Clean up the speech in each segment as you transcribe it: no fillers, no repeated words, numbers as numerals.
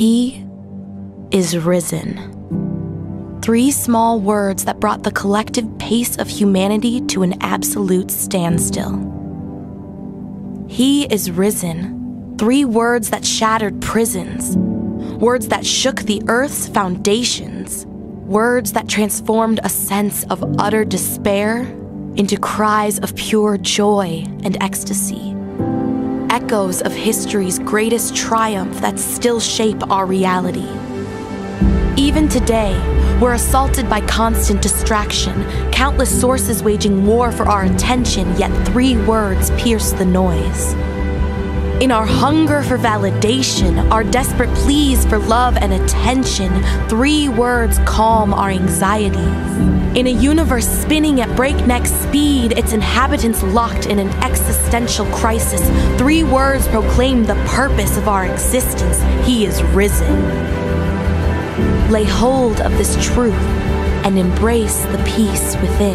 He is risen. 3 small words that brought the collective pace of humanity to an absolute standstill. He is risen. 3 words that shattered prisons. Words that shook the earth's foundations. Words that transformed a sense of utter despair into cries of pure joy and ecstasy. Echoes of history's greatest triumph that still shape our reality. Even today, we're assaulted by constant distraction, countless sources waging war for our attention, yet 3 words pierce the noise. In our hunger for validation, our desperate pleas for love and attention, 3 words calm our anxieties. In a universe spinning at breakneck speed, its inhabitants locked in an existential crisis, 3 words proclaim the purpose of our existence. He is risen. Lay hold of this truth and embrace the peace within.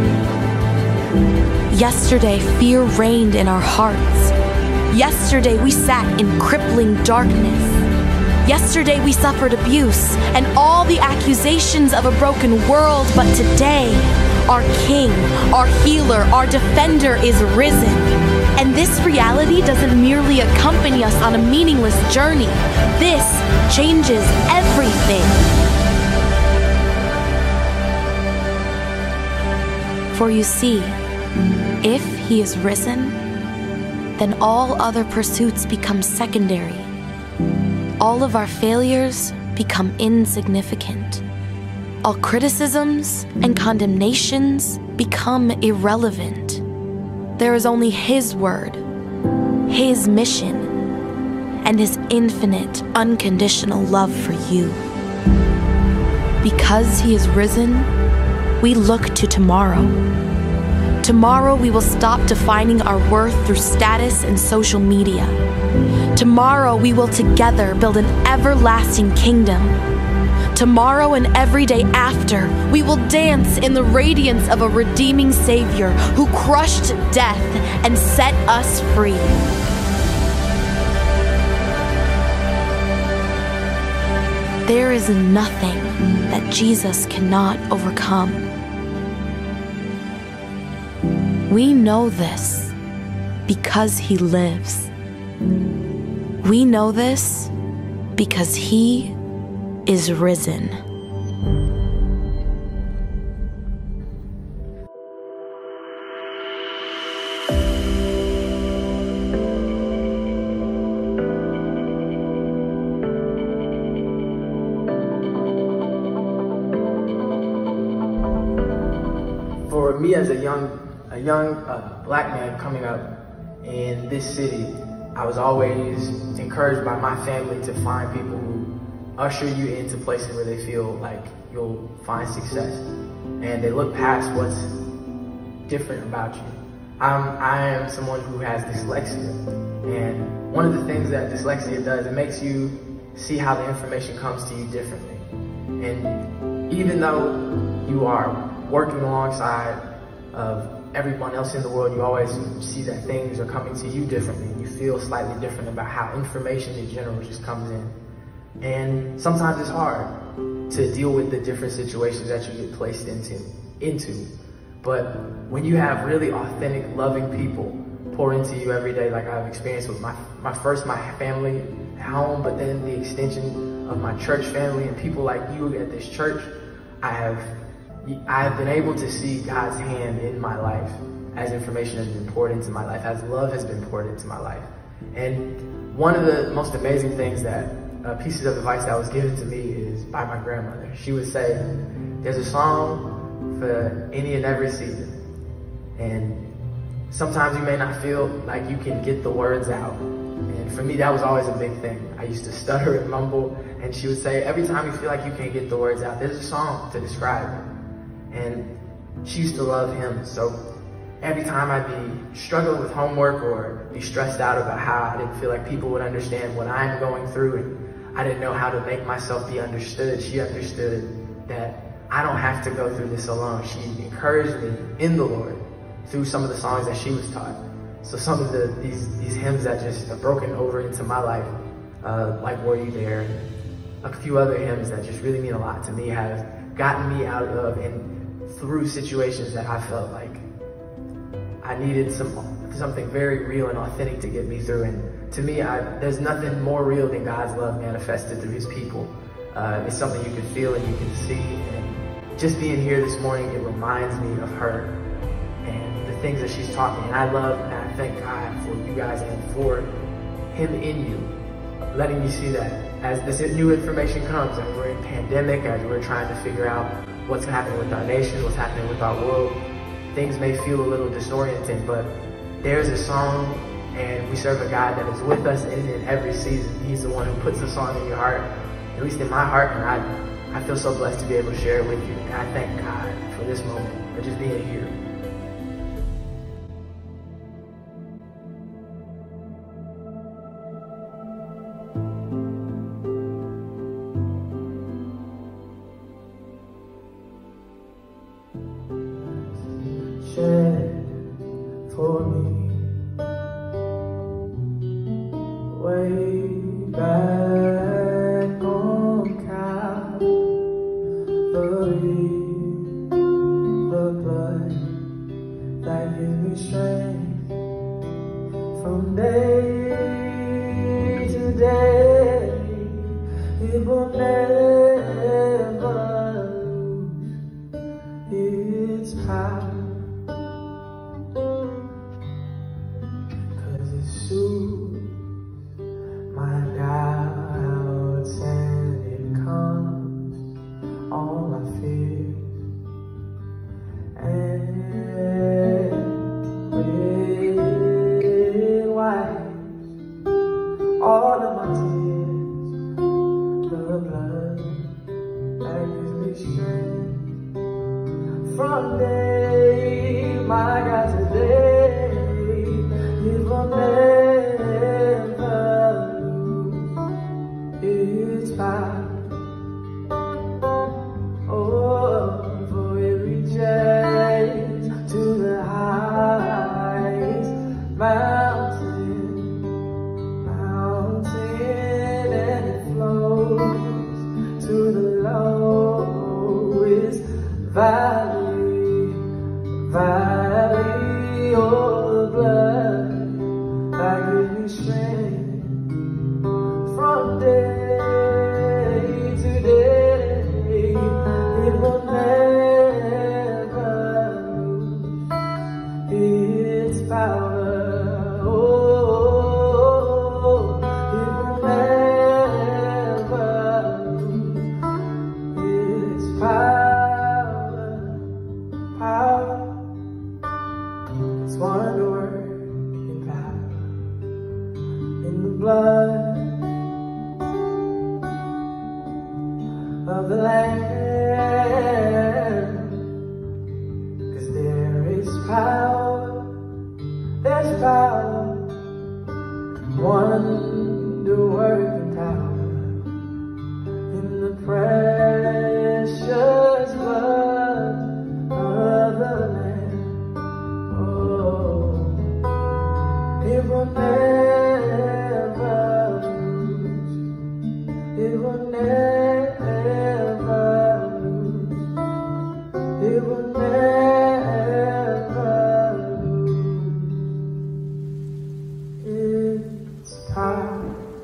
Yesterday, fear reigned in our hearts. Yesterday, we sat in crippling darkness. Yesterday, we suffered abuse and all the accusations of a broken world. But today, our King, our healer, our defender is risen. And this reality doesn't merely accompany us on a meaningless journey. This changes everything. For you see, if he is risen, then all other pursuits become secondary. All of our failures become insignificant. All criticisms and condemnations become irrelevant. There is only his word, his mission, and his infinite, unconditional love for you. Because he is risen, we look to tomorrow. Tomorrow we will stop defining our worth through status and social media. Tomorrow we will together build an everlasting kingdom. Tomorrow and every day after, we will dance in the radiance of a redeeming Savior who crushed death and set us free. There is nothing that Jesus cannot overcome. We know this because he lives. We know this because he is risen. For me as a young black man coming up in this city, I was always encouraged by my family to find people who usher you into places where they feel like you'll find success, and they look past what's different about you. I am someone who has dyslexia, and one of the things that dyslexia does, it makes you see how the information comes to you differently. And even though you are working alongside of everyone else in the world, you always see that things are coming to you differently. You feel slightly different about how information in general just comes in. And sometimes it's hard to deal with the different situations that you get placed into. But when you have really authentic, loving people pour into you every day, like I've experienced with my family at home, but then the extension of my church family and people like you at this church, I've been able to see God's hand in my life as information has been poured into my life, as love has been poured into my life. And one of the most amazing things that pieces of advice that was given to me is by my grandmother. She would say, there's a song for any and every season. And sometimes you may not feel like you can get the words out. And for me, that was always a big thing. I used to stutter and mumble, and she would say, every time you feel like you can't get the words out, there's a song to describe it. And she used to love him. So every time I'd be struggling with homework or be stressed out about how I didn't feel like people would understand what I'm going through and I didn't know how to make myself be understood, she understood that I don't have to go through this alone. She encouraged me in the Lord through some of the songs that she was taught. So some of these hymns that just have broken over into my life, like Were You There, and a few other hymns that just really mean a lot to me, have gotten me out of and through situations that I felt like I needed something very real and authentic to get me through. And to me, there's nothing more real than God's love manifested through his people. It's something you can feel and you can see. And just being here this morning, it reminds me of her and the things that she's taught me. And I love and I thank God for you guys and for him in you, letting me see that as this new information comes, as we're in pandemic, as we're trying to figure out what's happening with our nation, what's happening with our world, things may feel a little disorienting, but there's a song and we serve a God that is with us in every season. He's the one who puts the song in your heart, at least in my heart, and I feel so blessed to be able to share it with you. And I thank God for this moment, for just being here. For me, way back on Calvary, the blood that gives me strength from day to day, it will never lose its power. My doubts and it calms all my fears, and it wipes all of my tears. The blood that gives me strength from day, my God, today, it will never its power. Oh, for it reaches to the highest mountain, and it flows to the lowest valley. Oh, the blood that gives me strength from day to day, it will never lose its power. Oh, it will never lose its power. It's wonder working power in the blood of the Lamb, 'cause there's power, wonder-working power in the precious blood of the Lamb. Oh, it will never lose, it will never. It will never lose its power.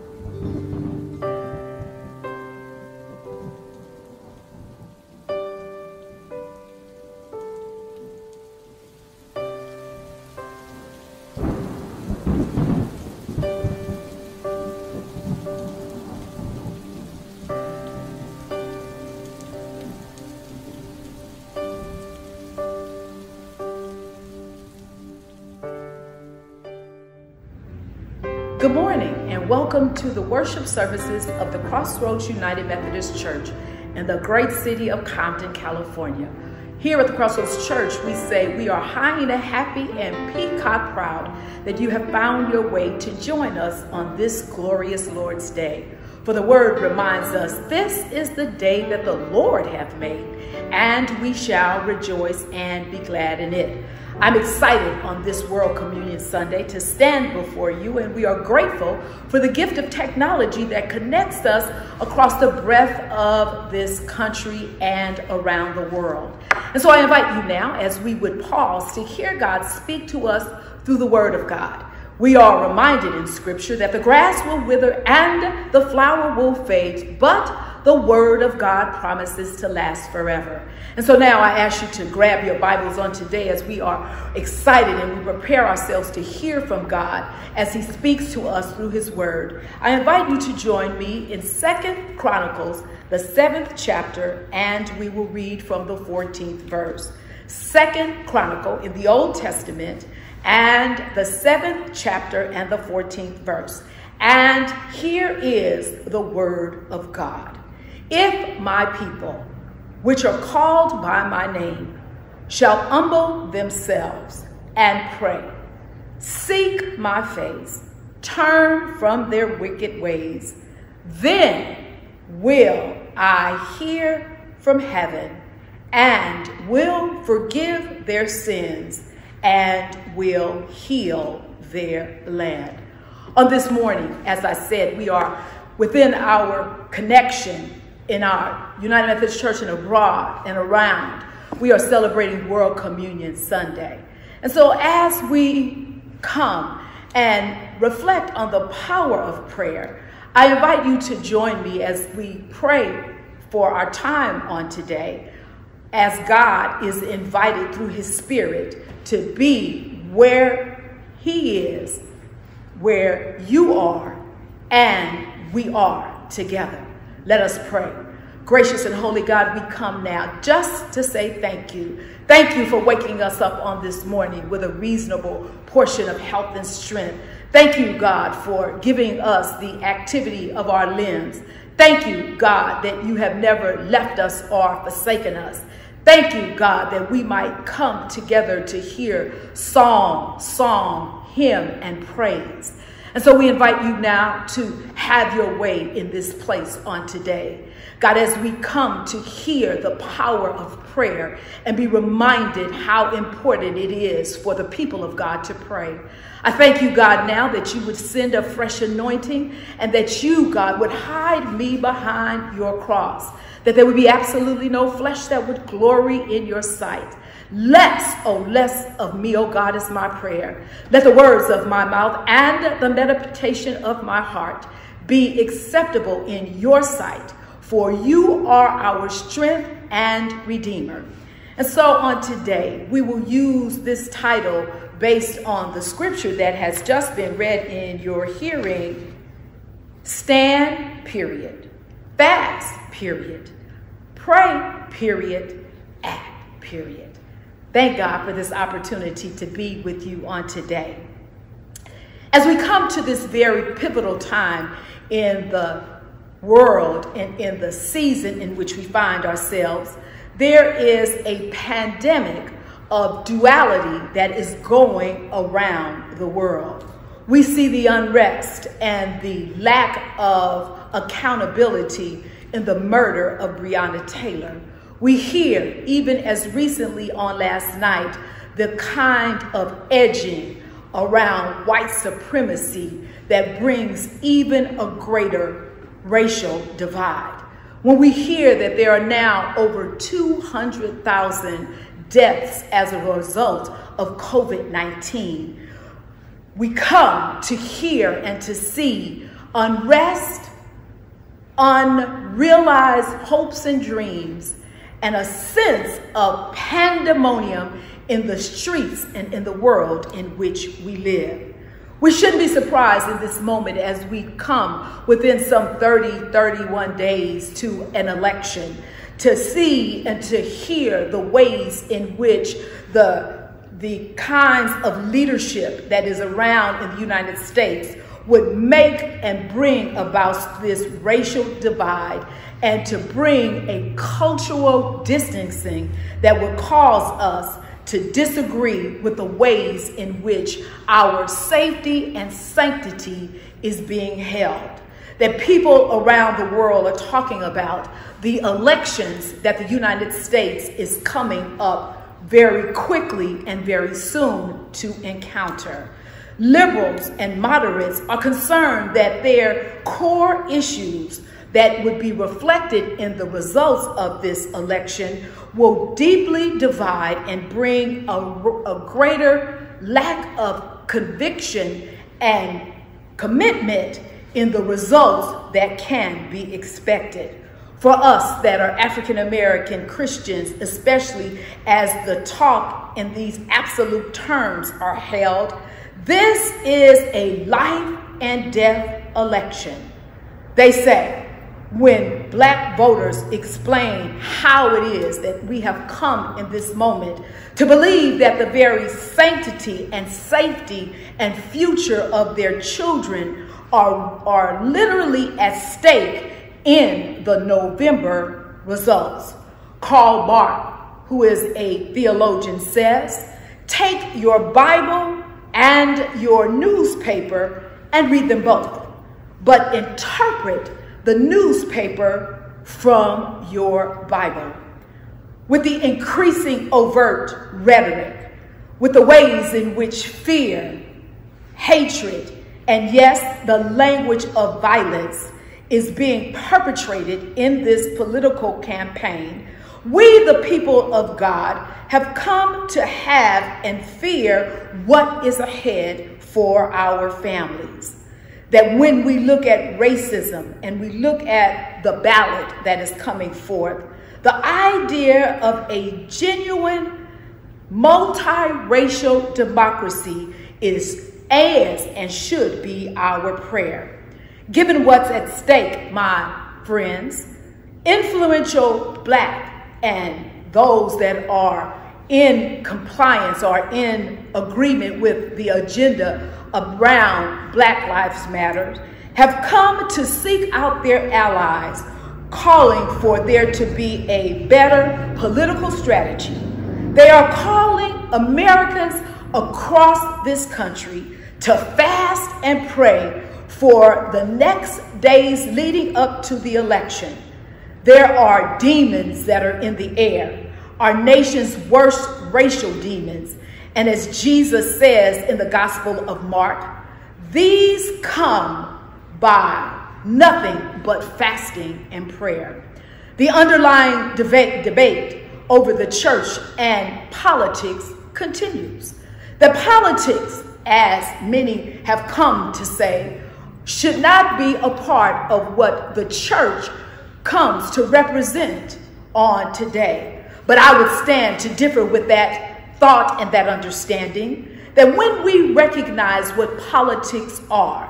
Good morning and welcome to the worship services of the Crossroads United Methodist Church in the great city of Compton, California. Here at the Crossroads Church, we say we are hyena happy and peacock proud that you have found your way to join us on this glorious Lord's Day. For the word reminds us, this is the day that the Lord hath made, and we shall rejoice and be glad in it. I'm excited on this World Communion Sunday to stand before you, and we are grateful for the gift of technology that connects us across the breadth of this country and around the world. And so I invite you now, as we would pause, to hear God speak to us through the Word of God. We are reminded in Scripture that the grass will wither and the flower will fade, but the Word of God promises to last forever. And so now I ask you to grab your Bibles on today as we are excited and we prepare ourselves to hear from God as He speaks to us through His Word. I invite you to join me in 2 Chronicles, the 7th chapter, and we will read from the 14th verse. 2 Chronicle in the Old Testament, and the 7th chapter and the 14th verse. And here is the word of God. If my people, which are called by my name, shall humble themselves and pray, seek my face, turn from their wicked ways, then will I hear from heaven and will forgive their sins and will heal their land. On this morning, as I said, we are within our connection in our United Methodist Church and abroad and around. We are celebrating World Communion Sunday. And so as we come and reflect on the power of prayer, I invite you to join me as we pray for our time on today, as God is invited through His Spirit to be where He is, where you are, and we are together. Let us pray. Gracious and holy God, we come now just to say thank you. Thank you for waking us up on this morning with a reasonable portion of health and strength. Thank you, God, for giving us the activity of our limbs. Thank you, God, that you have never left us or forsaken us. Thank you, God, that we might come together to hear song, hymn, and praise. And so we invite you now to have your way in this place on today. God, as we come to hear the power of prayer and be reminded how important it is for the people of God to pray. I thank you, God, now that you would send a fresh anointing and that you, God, would hide me behind your cross, that there would be absolutely no flesh that would glory in your sight. Less of me, oh God, is my prayer. Let the words of my mouth and the meditation of my heart be acceptable in your sight, for you are our strength and redeemer. And so on today, we will use this title based on the scripture that has just been read in your hearing. Stand, period. Fast, period. Pray, period. Act, period. Thank God for this opportunity to be with you on today. As we come to this very pivotal time in the world and in the season in which we find ourselves, there is a pandemic of duality that is going around the world. We see the unrest and the lack of accountability in the murder of Breonna Taylor. We hear, even as recently on last night, the kind of edging around white supremacy that brings even a greater racial divide. When we hear that there are now over 200,000 deaths as a result of COVID-19, we come to hear and to see unrest, unrealized hopes and dreams, and a sense of pandemonium in the streets and in the world in which we live. We shouldn't be surprised in this moment as we come within some 31 days to an election to see and to hear the ways in which the kinds of leadership that is around in the United States would make and bring about this racial divide and to bring a cultural distancing that would cause us to disagree with the ways in which our safety and sanctity is being held. That people around the world are talking about the elections that the United States is coming up very quickly and very soon to encounter. Liberals and moderates are concerned that their core issues that would be reflected in the results of this election will deeply divide and bring a greater lack of conviction and commitment in the results that can be expected. For us that are African American Christians, especially as the talk in these absolute terms are held, this is a life and death election. They say, when Black voters explain how it is that we have come in this moment to believe that the very sanctity and safety and future of their children are literally at stake in the November results. Karl Barth, who is a theologian, says, take your Bible and your newspaper and read them both, but interpret the newspaper from your Bible. With the increasing overt rhetoric, with the ways in which fear, hatred, and yes, the language of violence is being perpetrated in this political campaign, we, the people of God, have come to have and fear what is ahead for our families. That when we look at racism and we look at the ballot that is coming forth, the idea of a genuine multiracial democracy is and should be our prayer. Given what's at stake, my friends, influential Black and those that are in compliance or in agreement with the agenda around Black Lives Matter have come to seek out their allies, calling for there to be a better political strategy. They are calling Americans across this country to fast and pray for the next days leading up to the election. There are demons that are in the air, our nation's worst racial demons. And as Jesus says in the Gospel of Mark, these come by nothing but fasting and prayer. The underlying debate over the church and politics continues. The politics, as many have come to say, should not be a part of what the church comes to represent on today. But I would stand to differ with that thought and that understanding, that when we recognize what politics are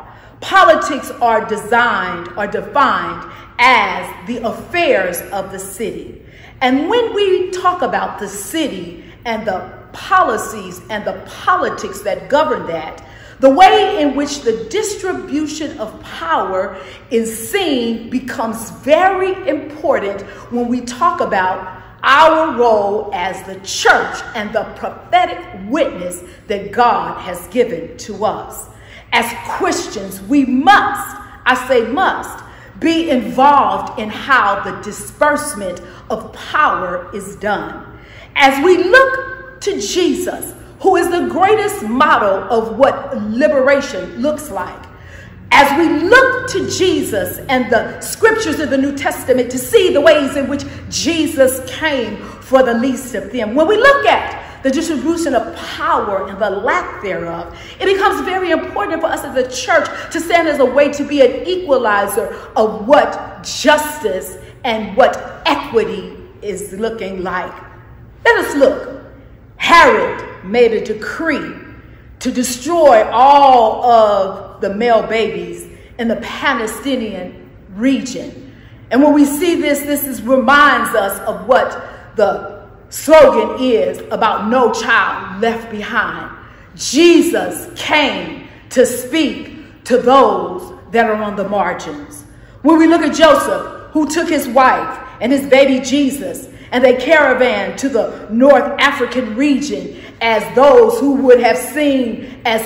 designed or defined as the affairs of the city. And when we talk about the city and the policies and the politics that govern that, the way in which the distribution of power is seen becomes very important when we talk about our role as the church and the prophetic witness that God has given to us. As Christians, we must, I say must, be involved in how the disbursement of power is done. As we look to Jesus, who is the greatest model of what liberation looks like, as we look to Jesus and the scriptures of the New Testament to see the ways in which Jesus came for the least of them, when we look at the distribution of power and the lack thereof, it becomes very important for us as a church to stand as a way to be an equalizer of what justice and what equity is looking like. Let us look. Herod made a decree to destroy all of the male babies in the Palestinian region. And when we see this reminds us of what the slogan is about no child left behind. Jesus came to speak to those that are on the margins. When we look at Joseph, who took his wife and his baby Jesus, and they caravaned to the North African region as those who would have seen as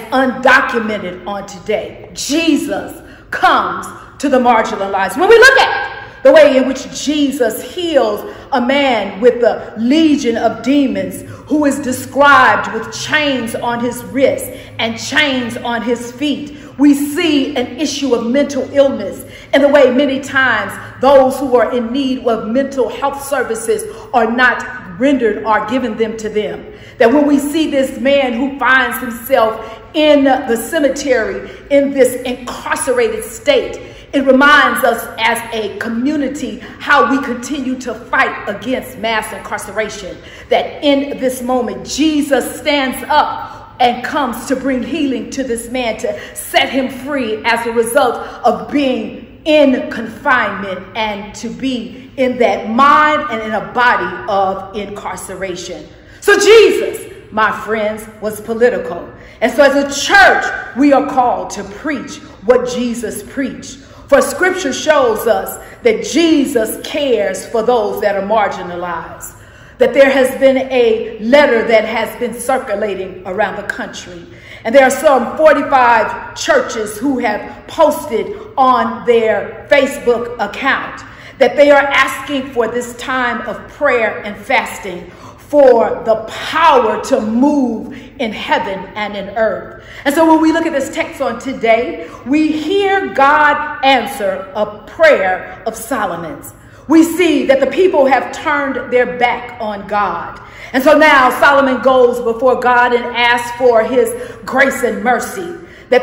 undocumented on today. Jesus comes to the marginalized. When we look at the way in which Jesus heals a man with the legion of demons who is described with chains on his wrists and chains on his feet. We see an issue of mental illness and the way many times those who are in need of mental health services are not rendered or given them to them. That when we see this man who finds himself in the cemetery in this incarcerated state, it reminds us as a community how we continue to fight against mass incarceration. That in this moment, Jesus stands up and comes to bring healing to this man, to set him free as a result of being in confinement and to be in that mind and in a body of incarceration. So Jesus, my friends, was political. And so as a church, we are called to preach what Jesus preached. For scripture shows us that Jesus cares for those that are marginalized. That there has been a letter that has been circulating around the country. And there are some 45 churches who have posted on their Facebook account that they are asking for this time of prayer and fasting for the power to move in heaven and in earth. And so when we look at this text on today, we hear God answer a prayer of Solomon's. We see that the people have turned their back on God. And so now Solomon goes before God and asks for his grace and mercy, that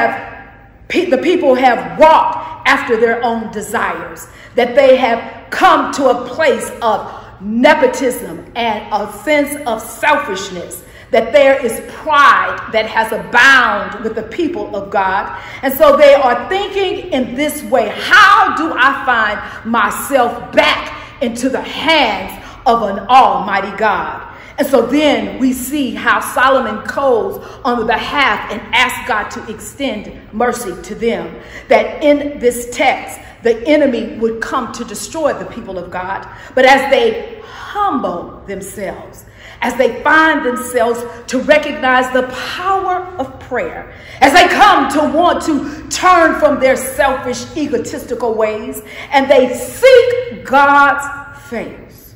the people have walked after their own desires, that they have come to a place of nepotism and a sense of selfishness, that there is pride that has abounded with the people of God. And so they are thinking in this way: how do I find myself back into the hands of an almighty God? And so then we see how Solomon calls on the behalf and asks God to extend mercy to them. That in this text, the enemy would come to destroy the people of God. But as they humble themselves, as they find themselves to recognize the power of prayer, as they come to want to turn from their selfish, egotistical ways, and they seek God's face,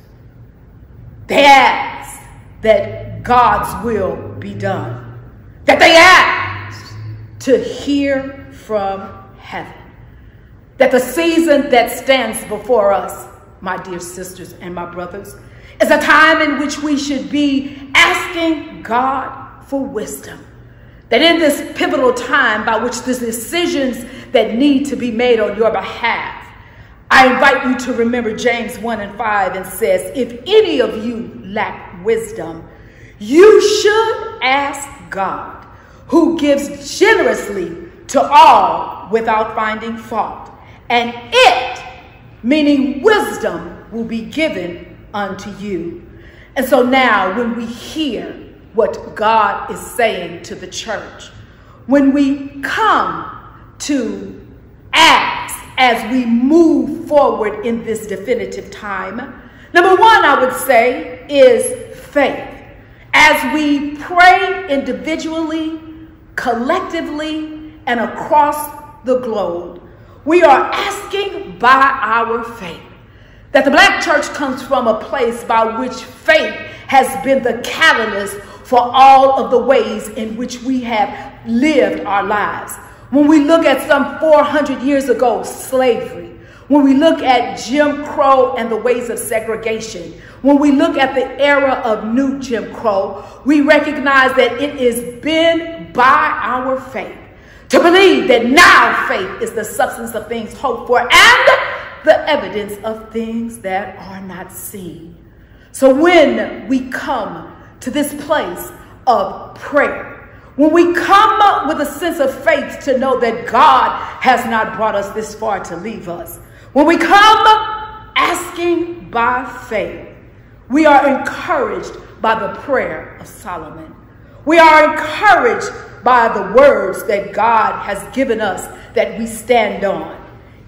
they ask that God's will be done, that they ask to hear from heaven. That the season that stands before us, my dear sisters and my brothers, is a time in which we should be asking God for wisdom. That in this pivotal time by which the decisions that need to be made on your behalf, I invite you to remember James 1:5 and says, if any of you lack wisdom, you should ask God, who gives generously to all without finding fault. And it, meaning wisdom, will be given unto you. And so now when we hear what God is saying to the church, when we come to ask as we move forward in this definitive time, number one, I would say, is faith. As we pray individually, collectively, and across the globe, we are asking by our faith. That the Black church comes from a place by which faith has been the catalyst for all of the ways in which we have lived our lives. When we look at some 400 years ago, slavery, when we look at Jim Crow and the ways of segregation, when we look at the era of new Jim Crow, we recognize that it has been by our faith to believe that now faith is the substance of things hoped for and the evidence of things that are not seen. So when we come to this place of prayer, when we come up with a sense of faith to know that God has not brought us this far to leave us, when we come asking by faith, we are encouraged by the prayer of Solomon. We are encouraged by the words that God has given us that we stand on.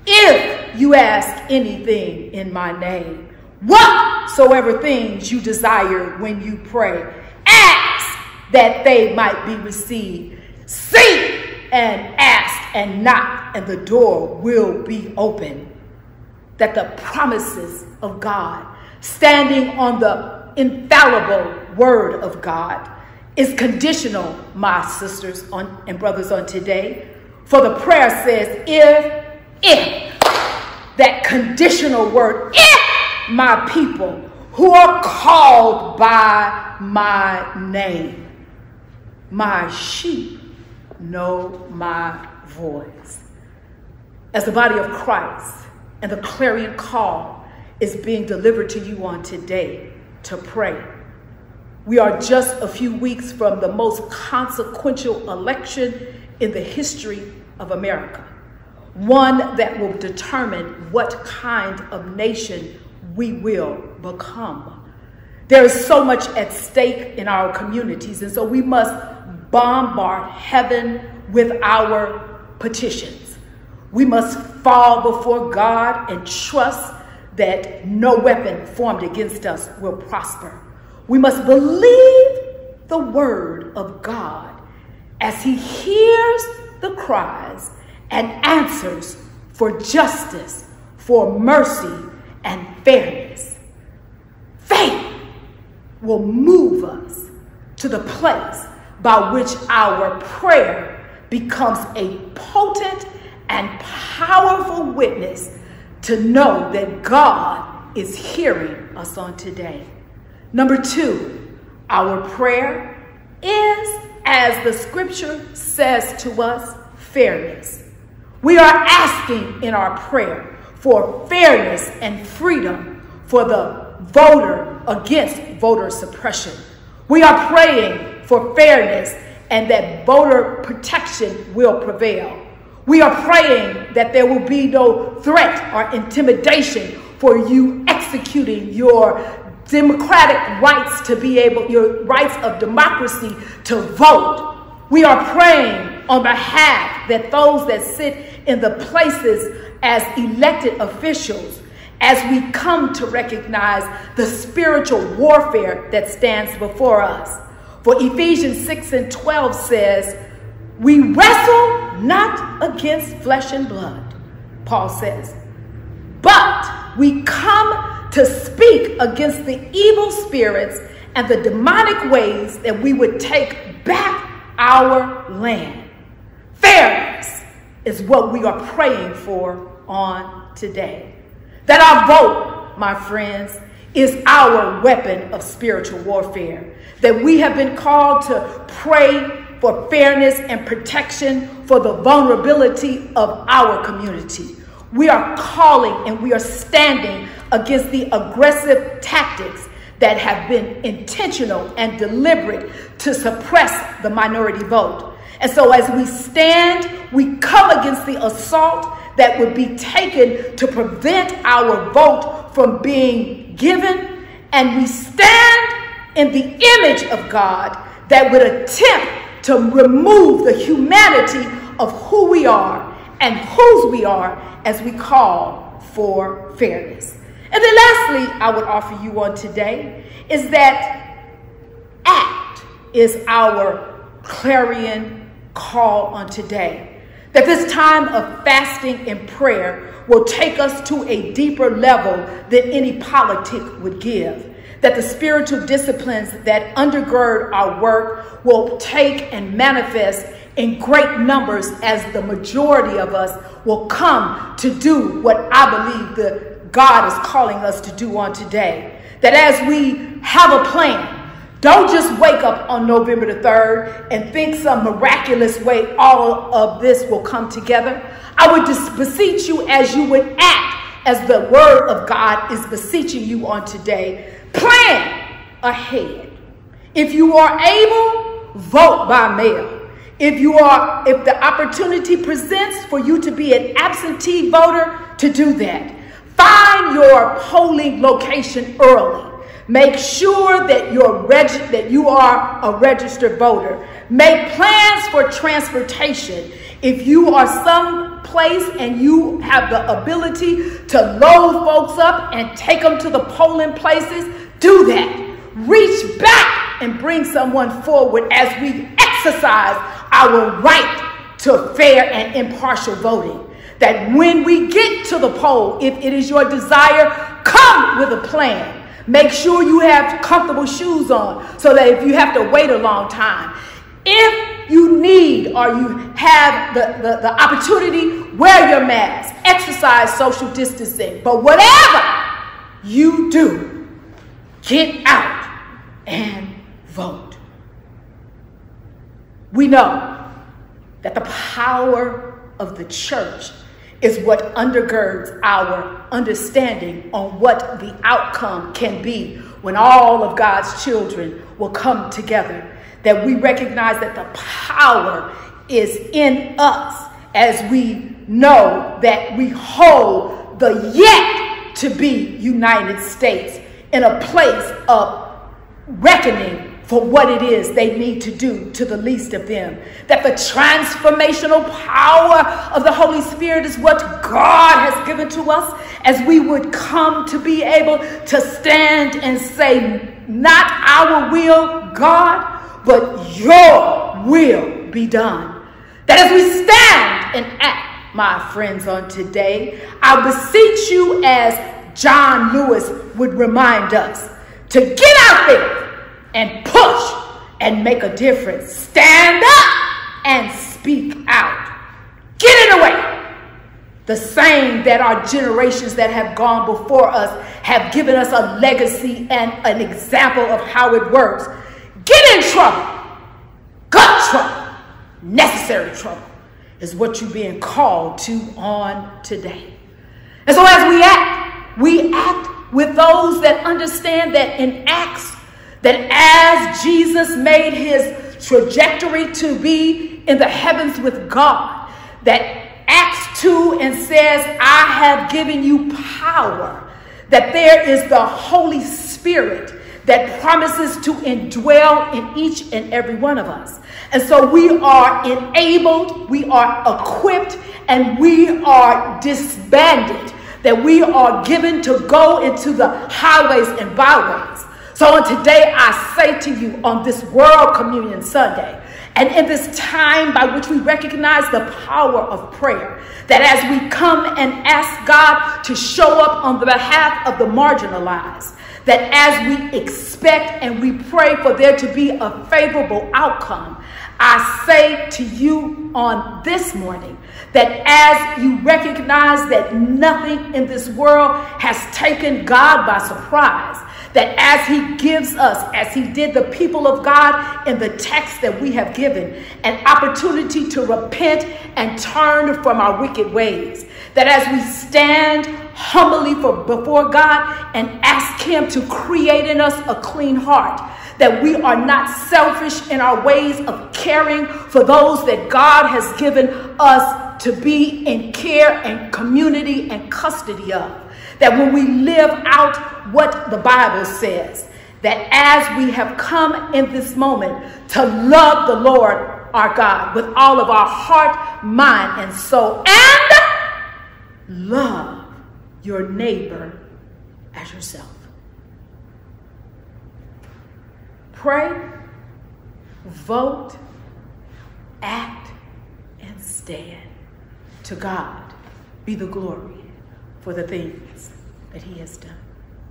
If you ask anything in my name, whatsoever things you desire when you pray, ask that they might be received. Seek and ask and knock, and the door will be open. that the promises of God, standing on the infallible word of God, is conditional, my sisters and brothers on today. For the prayer says, if, that conditional word, if my people who are called by my name, my sheep know my voice. As the body of Christ and the clarion call is being delivered to you on today to pray, we are just a few weeks from the most consequential election in the history of America, one that will determine what kind of nation we will become. There is so much at stake in our communities, and so we must bombard heaven with our petitions. We must fall before God and trust that no weapon formed against us will prosper. We must believe the word of God as he hears the cries and answers for justice, for mercy, and fairness. Faith will move us to the place by which our prayer becomes a potent and powerful witness to know that God is hearing us on today. Number two, our prayer is, as the scripture says to us, fairness. We are asking in our prayer for fairness and freedom for the voter against voter suppression. We are praying for fairness and that voter protection will prevail. We are praying that there will be no threat or intimidation for you executing your democratic rights to be able, your rights of democracy to vote. We are praying on behalf that those that sit in the places as elected officials, as we come to recognize the spiritual warfare that stands before us. For Ephesians 6:12 says, we wrestle not against flesh and blood, Paul says, but we come to speak against the evil spirits and the demonic ways that we would take back our land. Fairness is what we are praying for on today. That our vote, my friends, is our weapon of spiritual warfare. That we have been called to pray for fairness and protection for the vulnerability of our community. We are calling and we are standing against the aggressive tactics that have been intentional and deliberate to suppress the minority vote. And so as we stand, we come against the assault that would be taken to prevent our vote from being given. And we stand in the image of God that would attempt to remove the humanity of who we are and whose we are as we call for fairness. And then lastly, I would offer you on today is that ACT is our clarion call on today. That this time of fasting and prayer will take us to a deeper level than any politic would give. That the spiritual disciplines that undergird our work will take and manifest in great numbers as the majority of us will come to do what I believe that God is calling us to do on today. That as we have a plan, don't just wake up on November the 3rd and think some miraculous way all of this will come together. I would just beseech you as you would act as the word of God is beseeching you on today. Plan ahead. If you are able, vote by mail. If the opportunity presents for you to be an absentee voter, to do that. Find your polling location early. Make sure that you are a registered voter. Make plans for transportation. If you are someplace and you have the ability to load folks up and take them to the polling places, do that. Reach back and bring someone forward as we exercise our right to fair and impartial voting. that when we get to the pole, if it is your desire, come with a plan. Make sure you have comfortable shoes on so that if you have to wait a long time, if you need or you have the opportunity, wear your mask, exercise social distancing. But whatever you do, get out and vote. We know that the power of the church is what undergirds our understanding on what the outcome can be when all of God's children will come together. That we recognize that the power is in us as we know that we hold the yet to be United States in a place of reckoning for what it is they need to do to the least of them. That the transformational power of the Holy Spirit is what God has given to us as we would come to be able to stand and say, not our will, God, but your will be done. That as we stand and act, my friends, on today, I beseech you, as John Lewis would remind us, to get out there and push and make a difference. Stand up and speak out. Get in the way. The same that our generations that have gone before us have given us a legacy and an example of how it works. Get in trouble. Good trouble. Necessary trouble is what you're being called to on today. And so as we act with those that understand that in Acts, that as Jesus made his trajectory to be in the heavens with God, that Acts 2 and says, I have given you power, that there is the Holy Spirit that promises to indwell in each and every one of us. And so we are enabled, we are equipped, and we are disbanded, that we are given to go into the highways and byways. So on today, I say to you on this World Communion Sunday, and in this time by which we recognize the power of prayer, that as we come and ask God to show up on the behalf of the marginalized, that as we expect and we pray for there to be a favorable outcome, I say to you on this morning that as you recognize that nothing in this world has taken God by surprise, that as he gives us, as he did the people of God in the text that we have given, an opportunity to repent and turn from our wicked ways, that as we stand humbly before God and ask him to create in us a clean heart, that we are not selfish in our ways of caring for those that God has given us to be in care and community and custody of. That when we live out what the Bible says, that as we have come in this moment to love the Lord our God with all of our heart, mind, and soul, and love your neighbor as yourself. Pray, vote, act, and stand. To God be the glory for the things that he has done.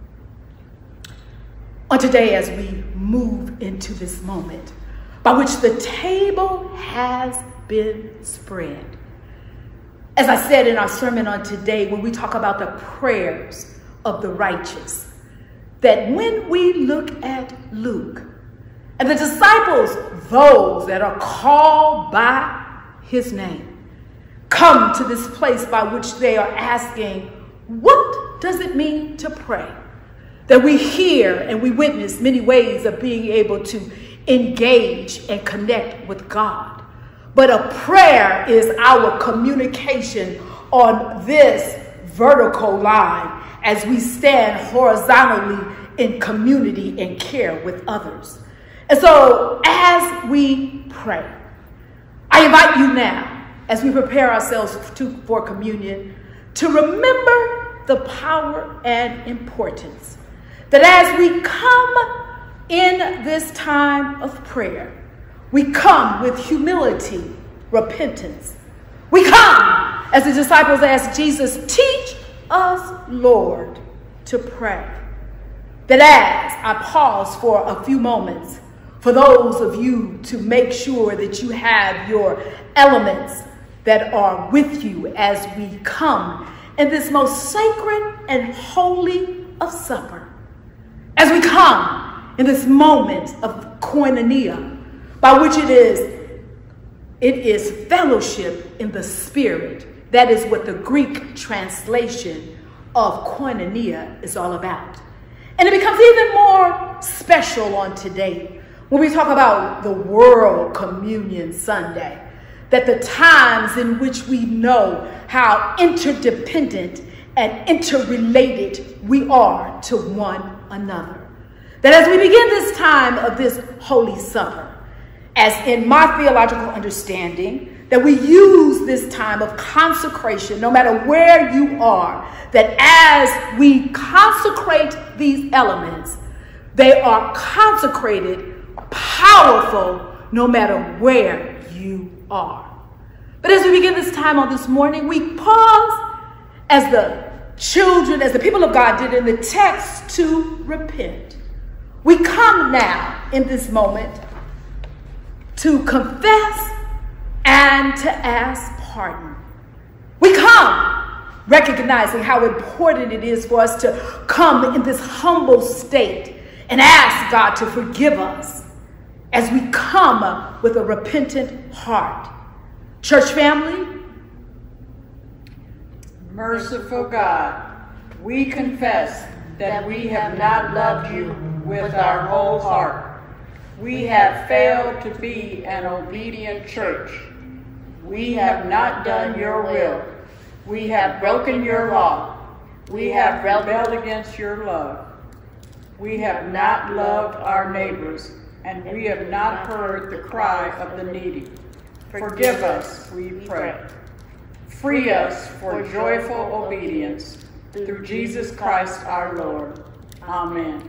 On today, as we move into this moment by which the table has been spread, as I said in our sermon on today, when we talk about the prayers of the righteous, that when we look at Luke and the disciples, those that are called by his name, come to this place by which they are asking, what does it mean to pray? That we hear and we witness many ways of being able to engage and connect with God. But a prayer is our communication on this vertical line as we stand horizontally in community and care with others. And so as we pray, I invite you now, as we prepare ourselves for communion, to remember the power and importance that as we come in this time of prayer, we come with humility, repentance. We come as the disciples asked Jesus, teach us, Lord, to pray. That as I pause for a few moments, for those of you to make sure that you have your elements that are with you as we come in this most sacred and holy of supper. As we come in this moment of koinonia, by which it is fellowship in the Spirit. That is what the Greek translation of koinonia is all about. And it becomes even more special on today when we talk about the World Communion Sunday, that the times in which we know how interdependent and interrelated we are to one another. That as we begin this time of this Holy Supper, as in my theological understanding, that we use this time of consecration, no matter where you are, that as we consecrate these elements, they are consecrated, powerful, no matter where you are. But as we begin this time on this morning, we pause as the children, as the people of God did in the text, to repent. We come now in this moment to confess and to ask pardon. We come recognizing how important it is for us to come in this humble state and ask God to forgive us as we come with a repentant heart. Church family, merciful God, we confess that we have not loved you with our whole heart. We have failed to be an obedient church. We have not done your will. We have broken your law. We have rebelled against your love. We have not loved our neighbors, and we have not heard the cry of the needy. Forgive us, we pray. Free us for joyful obedience through Jesus Christ our Lord. Amen.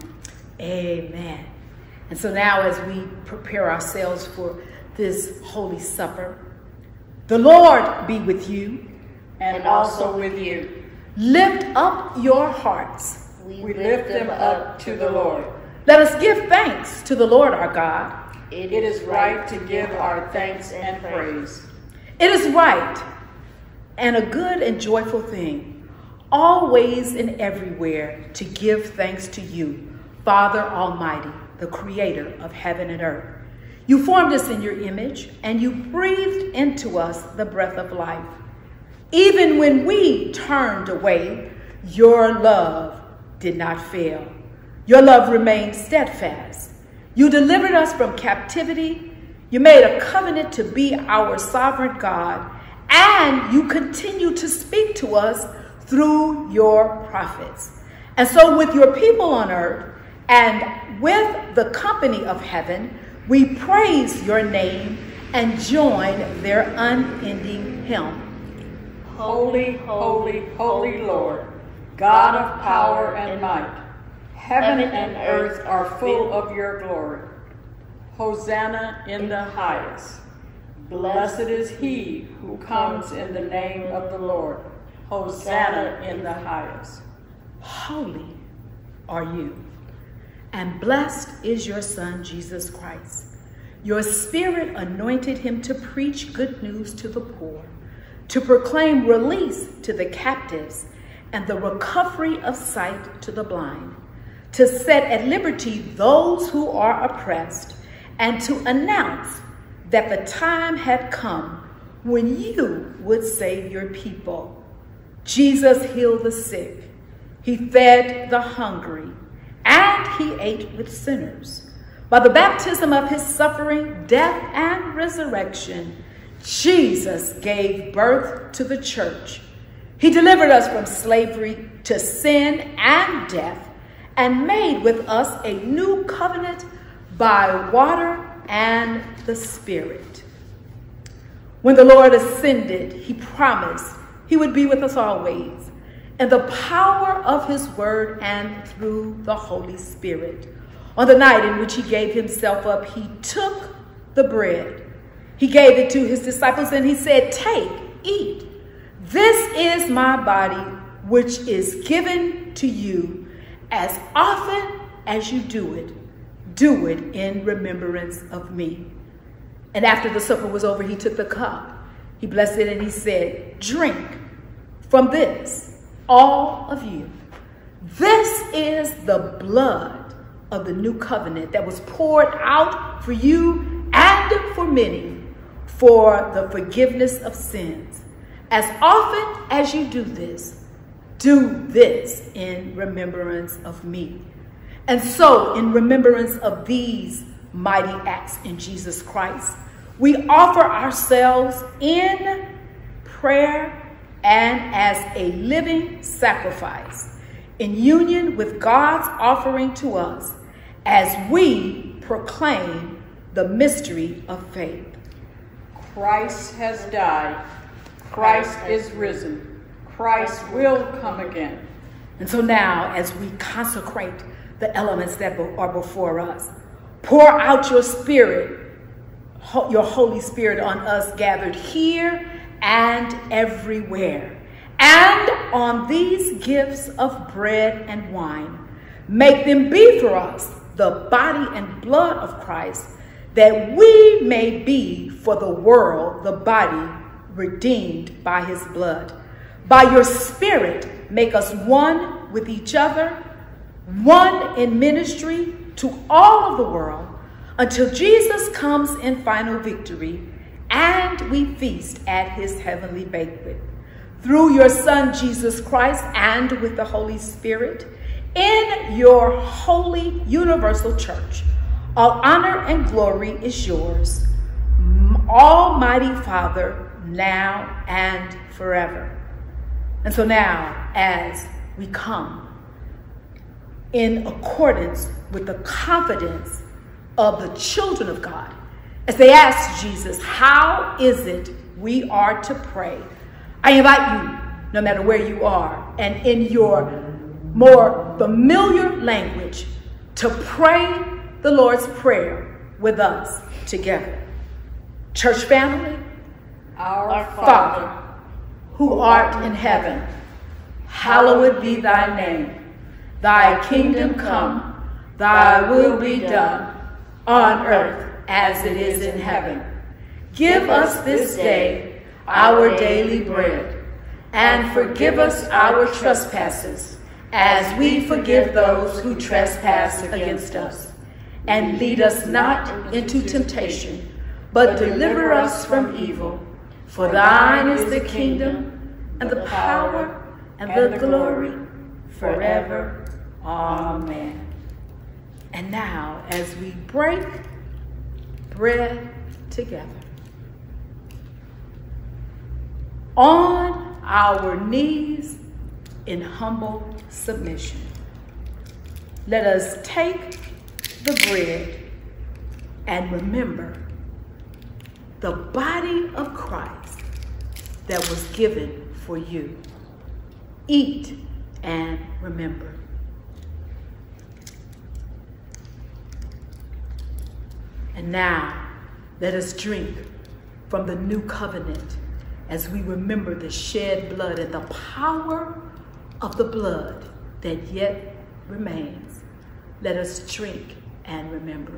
Amen. And so now as we prepare ourselves for this Holy Supper, the Lord be with you. And also with you. Lift up your hearts. We lift them up to the Lord. Let us give thanks to the Lord our God. It is right to give our thanks and praise. It is right and a good and joyful thing, always and everywhere, to give thanks to you, Father Almighty, the creator of heaven and earth. You formed us in your image, and you breathed into us the breath of life. Even when we turned away, your love did not fail. Your love remained steadfast. You delivered us from captivity. You made a covenant to be our sovereign God, and you continue to speak to us through your prophets. And so with your people on earth and with the company of heaven, we praise your name and join their unending hymn. Holy, holy, holy Lord, God of power and might, heaven and earth are full of your glory. Hosanna in the highest. Blessed is he who comes in the name of the Lord. Hosanna in the highest. Holy are you, and blessed is your Son, Jesus Christ. Your Spirit anointed him to preach good news to the poor, to proclaim release to the captives and the recovery of sight to the blind, to set at liberty those who are oppressed, and to announce that the time had come when you would save your people. Jesus healed the sick. He fed the hungry, and he ate with sinners. By the baptism of his suffering, death, and resurrection, Jesus gave birth to the church. He delivered us from slavery to sin and death, and made with us a new covenant by water and the Spirit. When the Lord ascended, he promised he would be with us always, in the power of his word and through the Holy Spirit. On the night in which he gave himself up, he took the bread. He gave it to his disciples and he said, "Take, eat. This is my body, which is given to you. As often as you do it in remembrance of me. And after the supper was over, he took the cup. He blessed it and he said, drink from this, all of you. This is the blood of the new covenant that was poured out for you and for many for the forgiveness of sins. As often as you do this in remembrance of me. And so, in remembrance of these mighty acts in Jesus Christ, we offer ourselves in prayer and as a living sacrifice, in union with God's offering to us, as we proclaim the mystery of faith. Christ has died. Christ is risen. Christ will come again. And so now, as we consecrate the elements that are before us, pour out your Spirit, your Holy Spirit on us gathered here and everywhere. And on these gifts of bread and wine, make them be for us the body and blood of Christ, that we may be for the world the body redeemed by his blood. By your Spirit, make us one with each other, one in ministry to all of the world, until Jesus comes in final victory and we feast at his heavenly banquet. Through your Son, Jesus Christ, and with the Holy Spirit, in your holy universal church, all honor and glory is yours, Almighty Father, now and forever. And so now, as we come in accordance with the confidence of the children of God, as they ask Jesus, how is it we are to pray? I invite you, no matter where you are, and in your more familiar language, to pray the Lord's Prayer with us together. Church family, Our Father, who art in heaven, hallowed be thy name. Thy kingdom come, thy will be done, on earth as it is in heaven. Give us this day our daily bread, and forgive us our trespasses, as we forgive those who trespass against us. And lead us not into temptation, but deliver us from evil. For thine is the kingdom, and the power, and the glory, forever. Amen. And now, as we break bread together, on our knees in humble submission, let us take the bread and remember the body of Christ that was given for you. Eat and remember. And now, let us drink from the new covenant as we remember the shed blood and the power of the blood that yet remains. Let us drink and remember.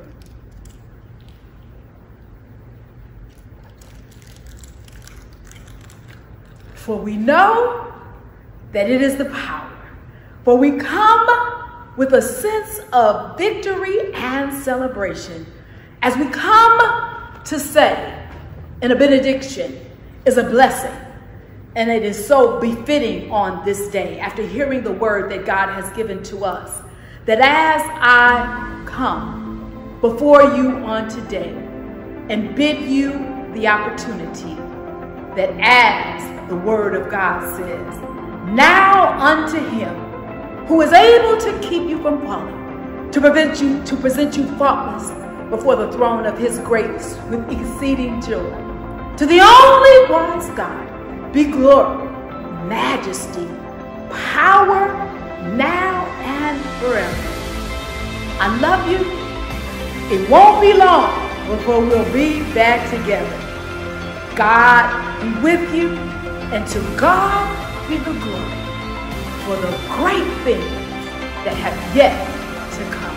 For we know that it is the power. For we come with a sense of victory and celebration, as we come to say, and a benediction is a blessing, and it is so befitting on this day, after hearing the word that God has given to us, that as I come before you on today and bid you the opportunity that, as the word of God says, now unto him who is able to keep you from falling, to present you faultless before the throne of his grace with exceeding joy. To the only wise God be glory, majesty, power, now and forever. I love you. It won't be long before we'll be back together. God be with you And to God be the glory for the great things that have yet to come.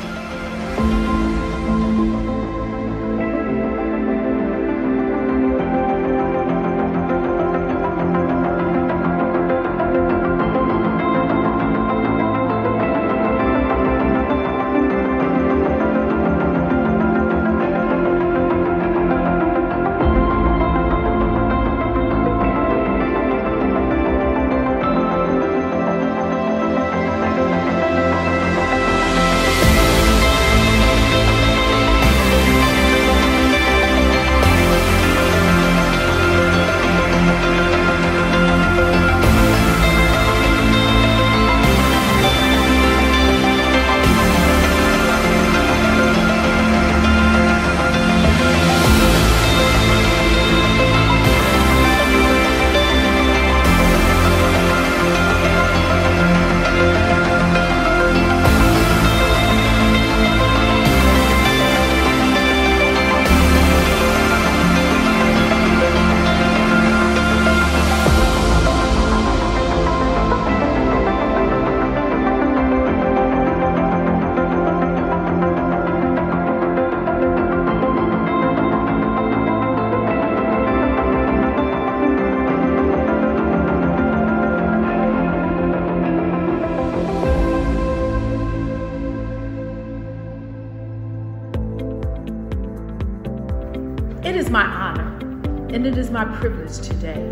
It is my honor and it is my privilege today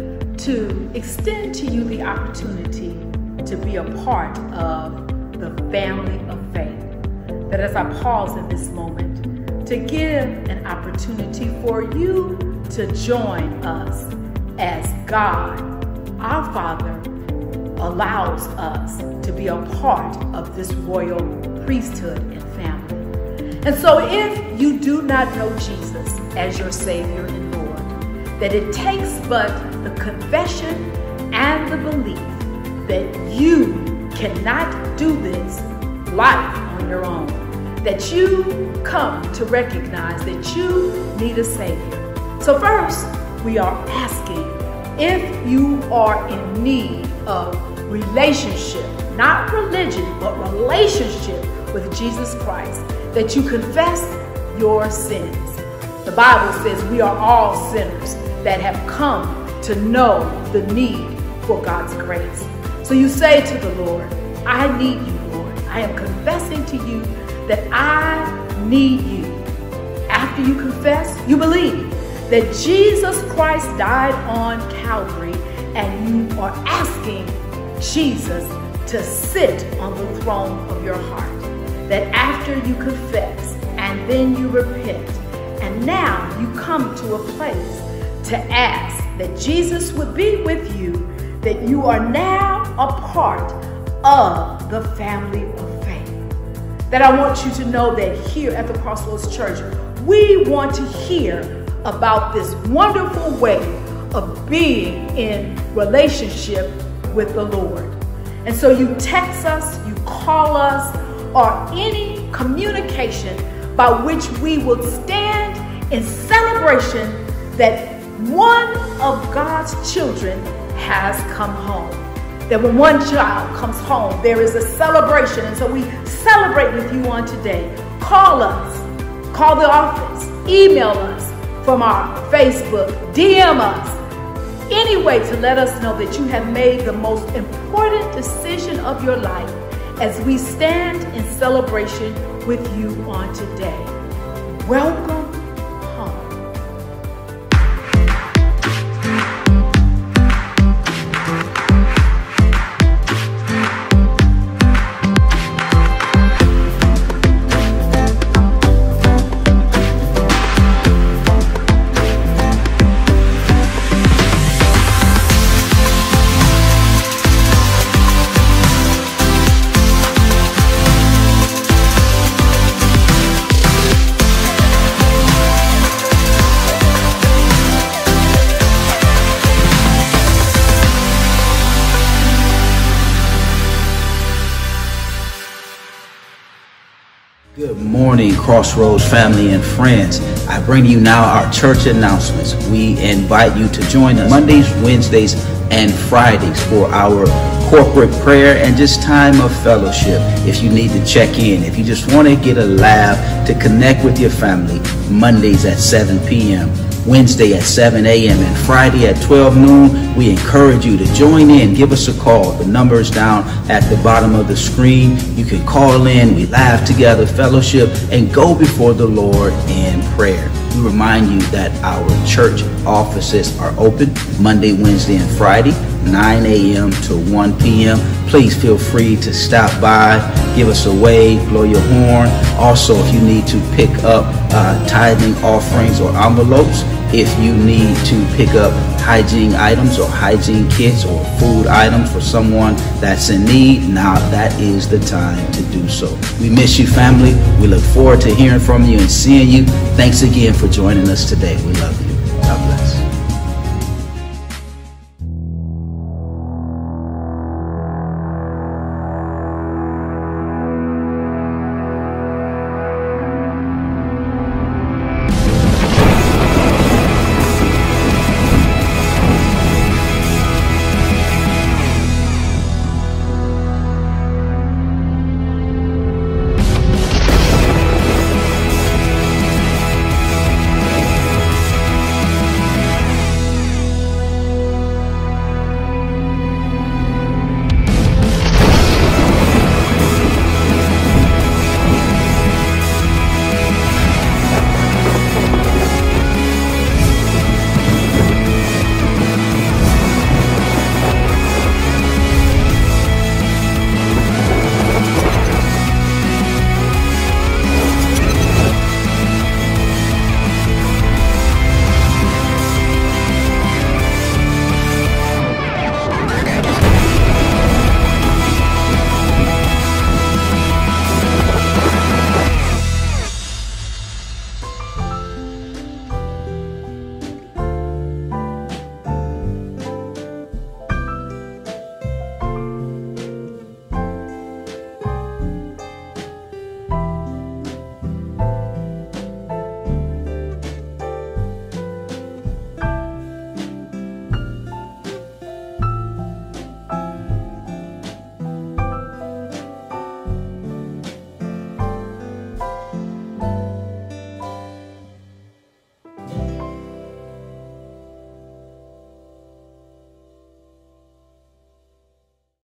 to extend to you the opportunity to be a part of the family of faith. That as I pause in this moment, to give an opportunity for you to join us as God, our Father, allows us to be a part of this royal priesthood and family. And so if you do not know Jesus as your Savior and Lord, that it takes but the confession and the belief that you cannot do this life on your own, that you come to recognize that you need a Savior. So first, we are asking if you are in need of relationship, not religion, but relationship with Jesus Christ, that you confess your sins. The Bible says we are all sinners that have come to know the need for God's grace. So you say to the Lord, I need you, Lord. I am confessing to you that I need you. After you confess, you believe that Jesus Christ died on Calvary, and you are asking Jesus to sit on the throne of your heart. That after you confess and then you repent, and now you come to a place to ask that Jesus would be with you, that you are now a part of the family of faith. That I want you to know that here at the Crossroads Church, we want to hear about this wonderful way of being in relationship with the Lord. And so you text us, you call us, or any communication by which we will stand in celebration that one of God's children has come home. That when one child comes home, there is a celebration. And so we celebrate with you on today. Call us, call the office, email us from our Facebook, DM us, any way to let us know that you have made the most important decision of your life as we stand in celebration with you on today. Welcome home. Morning, Crossroads family and friends. I bring you now our church announcements. We invite you to join us Mondays, Wednesdays, and Fridays for our corporate prayer and just time of fellowship. If you need to check in, if you just want to get a laugh to connect with your family, Mondays at 7 p.m., Wednesday at 7 a.m. and Friday at 12 noon, we encourage you to join in. Give us a call. The number is down at the bottom of the screen. You can call in. We laugh together, fellowship, and go before the Lord in prayer. We remind you that our church offices are open Monday, Wednesday, and Friday, 9 a.m. to 1 p.m. Please feel free to stop by, give us a wave, blow your horn. Also, if you need to pick up tithing offerings or envelopes, if you need to pick up hygiene items or hygiene kits or food items for someone that's in need, now that is the time to do so. We miss you, family. We look forward to hearing from you and seeing you. Thanks again for joining us today. We love you. God bless.